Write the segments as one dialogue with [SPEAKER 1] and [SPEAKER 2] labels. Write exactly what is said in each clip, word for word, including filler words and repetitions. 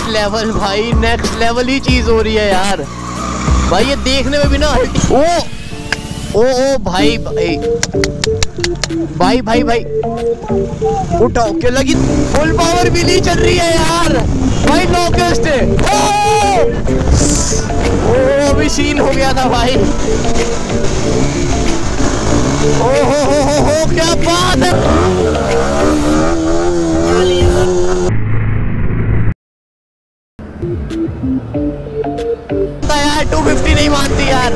[SPEAKER 1] Level भाई, next level ही चीज हो रही है यार भाई। ये देखने में भी ना ओ ओ ओ भाई भाई भाई भाई भाई उठाओ के लगी, फुल पावर भी नहीं चल रही है यार भाई। लॉकेस्ट है ओ, ओ अभी सीन हो गया था भाई। ओ हो हो हो हो क्या बात है यार। टू फिफ्टी नहीं मानती यार।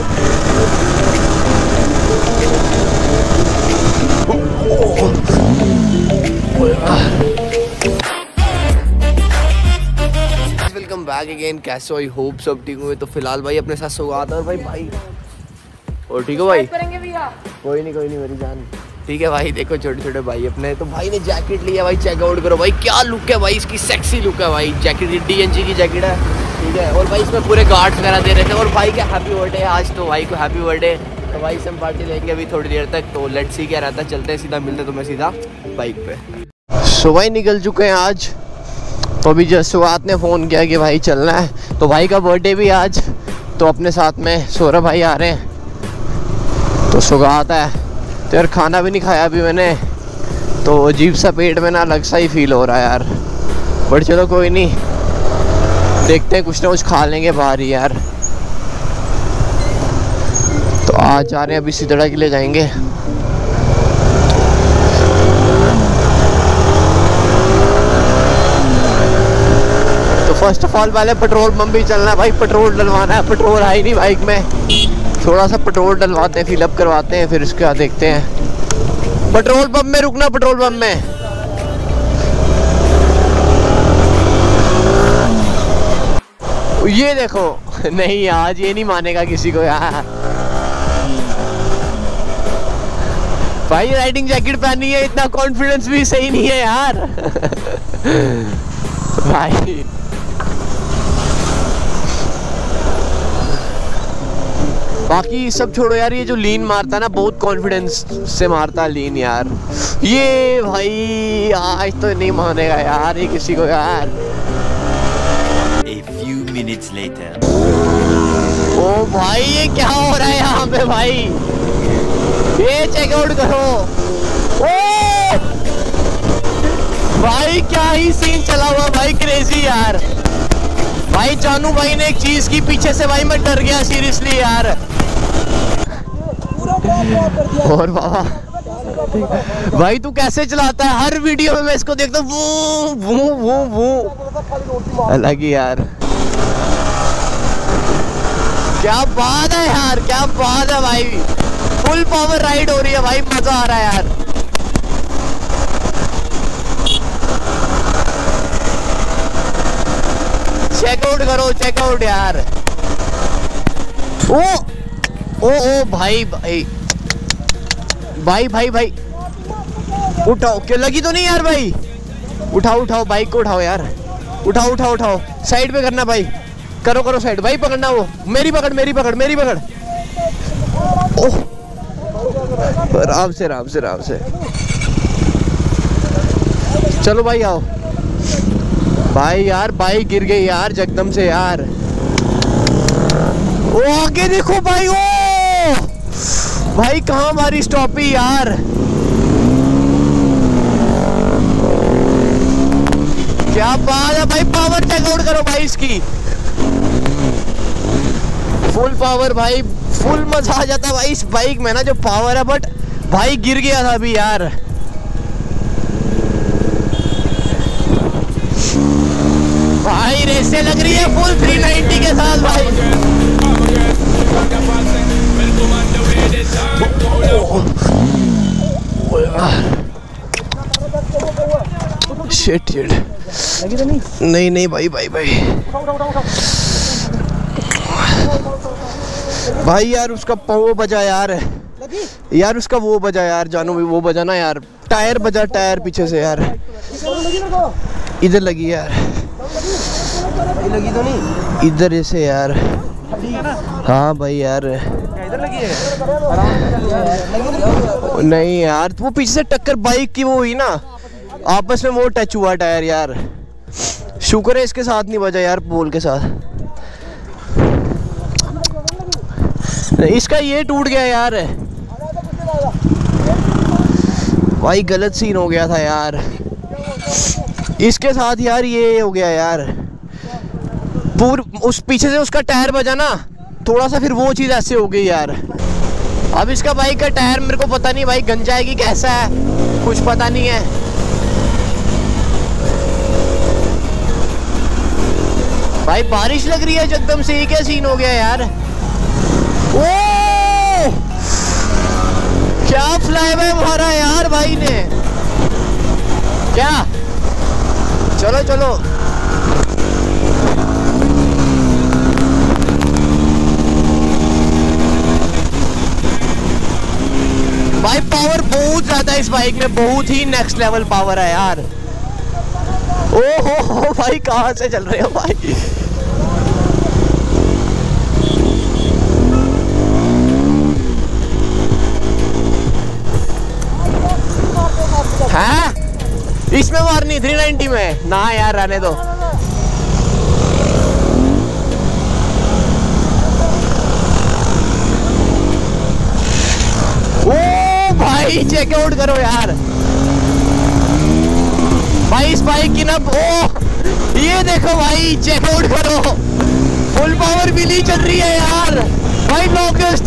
[SPEAKER 1] Welcome back again. कैसे हो? आई होप सब ठीक हुए। तो फिलहाल भाई अपने साथ सौगात और भाई भाई और ठीक हो भाई? कोई नहीं कोई नहीं मेरी जान, ठीक है भाई। देखो छोटे छोटे भाई अपने, तो भाई ने जैकेट लिया भाई, चेकआउट करो भाई। क्या लुक है भाई इसकी, सेक्सी लुक है भाई। जैकेट की डी एन जी की जैकेट है, ठीक है। और भाई इसमें पूरे गार्ड्स वगैरह दे रहे थे। और भाई का हैप्पी बर्थडे है आज, तो भाई को हैप्पी बर्थडे। तो भाई से हम पार्टी लेंगे अभी थोड़ी देर तक। तो लेट्स सी क्या रहता है, चलते हैं सीधा, मिलते तुम्हें सीधा बाइक पे। सुबह निकल चुके हैं आज। तो अभी जस्ट सौगात ने फ़ोन किया कि भाई चलना है। तो भाई का बर्थडे भी आज, तो अपने साथ में सौरभ भाई आ रहे हैं, तो सौगात है। तो यार खाना भी नहीं खाया अभी मैंने, तो अजीब सा पेट में ना अलग सा ही फील हो रहा है यार। बट चलो कोई नहीं, देखते हैं कुछ ना कुछ खा लेंगे बाहर ही यार। तो आज जा रहे हैं, अभी सिद्धड़ा के लिए जाएंगे। तो फर्स्ट ऑफ ऑल पहले पेट्रोल पंप भी चलना है भाई, पेट्रोल डलवाना है। पेट्रोल है ही नहीं बाइक में, थोड़ा सा पेट्रोल डलवाते हैं, फिलअप करवाते हैं, फिर उसके बाद देखते हैं। पेट्रोल पंप में रुकना, पेट्रोल पंप में। ये देखो नहीं आज ये नहीं मानेगा किसी को यार। भाई राइडिंग जैकेट पहनी है, इतना कॉन्फिडेंस भी सही नहीं है यार। भाई बाकी सब छोड़ो यार, ये जो लीन मारता है ना, बहुत कॉन्फिडेंस से मारता है लीन यार। ये भाई आज तो नहीं मानेगा यार ये किसी को यार।
[SPEAKER 2] A few minutes later.
[SPEAKER 1] ओ भाई ये क्या हो रहा है यहाँ पे भाई, ये चेकआउट करो। ओ भाई क्या ही सीन चला हुआ भाई, क्रेजी यार। भाई जानू भाई ने एक चीज की पीछे से, भाई मैं डर गया सीरियसली यार। और बाबा भाई तू कैसे चलाता है, हर वीडियो में मैं इसको देखता हूँ, वो वो वो वो अलग ही यार। क्या बात है यार, क्या बात है भाई। फुल पावर राइड हो रही है भाई, मजा आ रहा है यार। चेकआउट करो, चेकआउट यार। ओ ओ ओ भाई भाई भाई भाई भाई उठाओ, क्या लगी तो नहीं यार भाई? उठाओ उठाओ बाइक को, उठाओ यार, उठाओ उठाओ उठाओ। साइड पे करना भाई, करो करो साइड भाई, पकड़ना वो। मेरी पकड़ मेरी पकड़ मेरी पकड़। ओह आराम से आराम से आराम से। चलो भाई आओ भाई। यार बाइक गिर गई यार जगदम से यार। ओ आगे देखो भाई, ओ भाई कहाँ हमारी स्टॉपी यार। क्या बात है भाई, पावर चेकआउट करो भाई इसकी, फुल पावर भाई, फुल मजा आ जाता है भाई इस बाइक में ना जो पावर है। बट भाई गिर गया था अभी यार। भाई रेसे लग रही है फुल थ्री नाइंटी के साथ भाई। शिट शिट नहीं नहीं भाई भाई भाई भाई यार उसका वो बजा यार, यार उसका वो बजा यार, जानू भी वो बजा ना यार, टायर बजा, टायर पीछे से यार। इधर लगी यार, लगी तो नहीं इधर ऐसे यार। हाँ भाई यार इधर लगी है। नहीं यार वो पीछे से टक्कर बाइक की वो हुई ना, आपस में वो टच हुआ टायर यार। शुक्र है इसके साथ नहीं बजा यार, पोल के साथ। इसका ये टूट गया यार भाई, गलत सीन हो गया था यार इसके साथ यार, ये हो गया यार पूर उस पीछे से उसका टायर बजा ना थोड़ा सा, फिर वो चीज़ ऐसे हो गई यार। अब इसका बाइक का टायर मेरे को पता नहीं भाई गंजा है कि कैसा है, कुछ पता नहीं है। भाई बारिश लग रही है एकदम से, ये क्या सीन हो गया यार। ओ क्या फ्लाईवे मारा यार भाई ने, क्या। चलो चलो भाई, पावर बहुत ज्यादा है इस बाइक में, बहुत ही नेक्स्ट लेवल पावर है यार। ओ हो हो भाई, कहाँ से चल रहे हो भाई। हाँ इसमें मारनी थ्री नाइंटी में ना यार, रहने दो। ओ भाई चेकआउट करो यार भाई इस बाइक की ना। ओ ये देखो भाई, चेकआउट करो, फुल पावर बिली चल रही है यार भाई, लॉकेस्ट।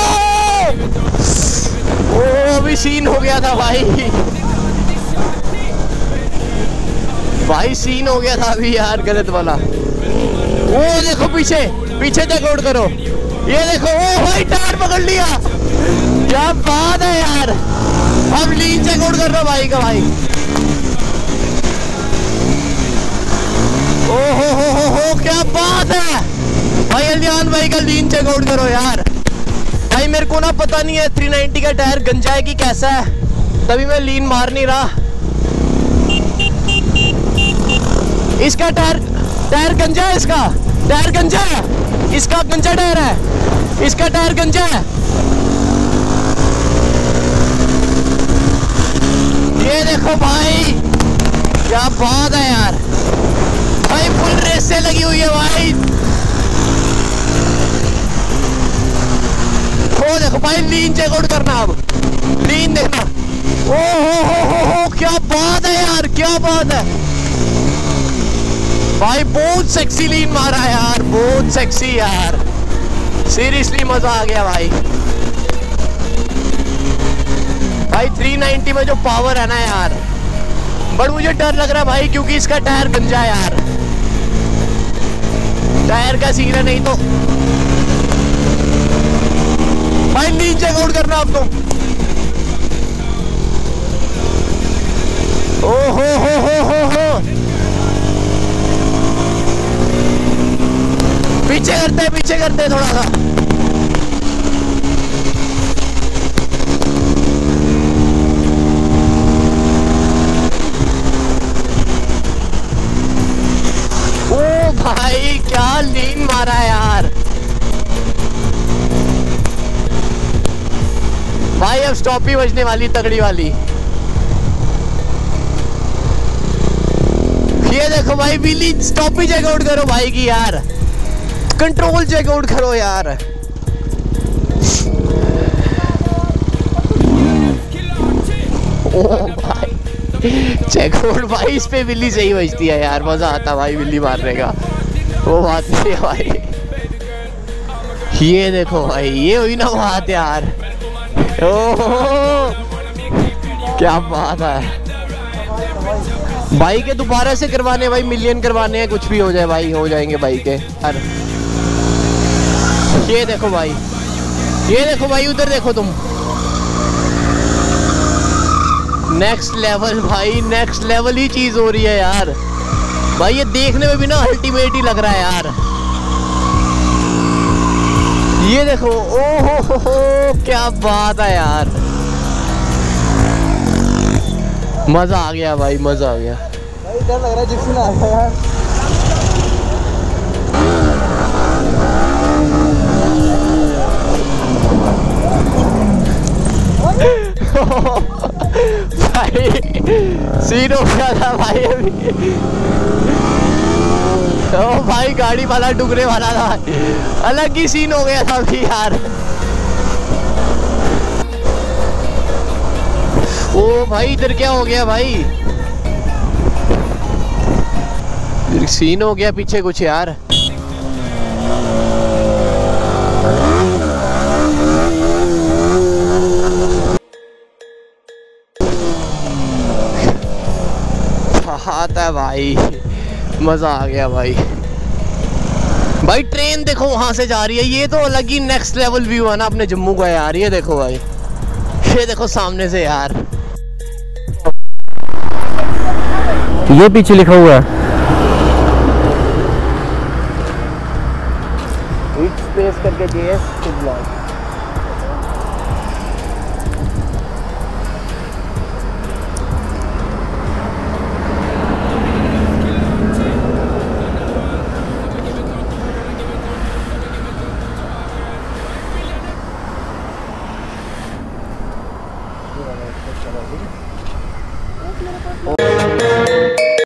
[SPEAKER 1] ओ अभी सीन हो गया था भाई, भाई सीन हो गया था अभी यार, गलत वाला। वो देखो पीछे पीछे चेकआउट करो, ये देखो। ओ भाई टायर पकड़ लिया, क्या बात है यार। अब लीन चेकआउट कर रहा भाई का भाई। ओ हो हो हो हो क्या बात है भाई, अलियान भाई का लीन चेकआउट करो यार। भाई मेरे को ना पता नहीं है थ्री नाइंटी का टायर गंजा है कि कैसा है, तभी मैं लीन मार नहीं रहा। इसका टायर टायर गंजा है, इसका टायर गंजा है, इसका गंजा टायर है, इसका टायर गंजा है। ये देखो भाई, क्या बात है यार भाई, फुल रेस से लगी हुई है भाई। वो देखो भाई, लीन चेकआउट करना, अब लीन देखना। ओ हो हो हो हो क्या बात है यार, क्या बात है भाई, बहुत सेक्सी लीन मारा यार, बहुत सेक्सी यार, सीरियसली मजा आ गया भाई। भाई थ्री नाइंटी में जो पावर है ना यार, बट मुझे डर लग रहा है भाई, क्योंकि इसका टायर गंजा है यार, टायर का सीन है। नहीं तो भाई लीन चेकआउट करना आपको। ओ हो हो हो हो हो पीछे करते हैं, पीछे करते हैं थोड़ा सा। ओ भाई क्या लीन मारा यार भाई, अब स्टॉप ही बजने वाली तगड़ी वाली। ये देखो भाई, बिल्ली स्टॉप ही चेकआउट करो भाई की यार, कंट्रोल चेकआउट करो यार। ओ भाई चेकआउट भाई, इस पे बिल्ली सही बजती है यार, मजा आता भाई बिल्ली मारने का, वो बात नहीं है भाई। ये देखो भाई, ये हुई ना बात यार। ओह क्या बात है भाई, के दोबारा से करवाने भाई, मिलियन करवाने हैं, कुछ भी हो जाए भाई, हो जाएंगे भाई के यार। ये देखो भाई, ये देखो भाई, उधर देखो तुम, नेक्स्ट लेवल भाई, नेक्स्ट लेवल ही चीज हो रही है यार भाई, ये देखने में भी ना अल्टीमेट ही लग रहा है यार। ये देखो, ओ हो हो हो क्या बात है यार, मजा आ गया भाई, मजा आ गया भाई, डर लग रहा है जिप्सी ना आ गया यार। भाई सीन हो गया था भाई अभी। ओ भाई गाड़ी वाला डुगरे वाला था, अलग ही सीन हो गया था अभी यार। ओ भाई इधर क्या हो गया भाई, सीन हो गया पीछे कुछ यार। आता है भाई, मजा आ गया भाई। भाई ट्रेन देखो वहां से जा रही है, ये तो अलग ही नेक्स्ट लेवल व्यू है ना अपने जम्मू का यार। ये देखो भाई, ये देखो सामने से यार, ये पीछे लिखा हुआ है इट्स स्पेस करके जेएस ब्लॉग।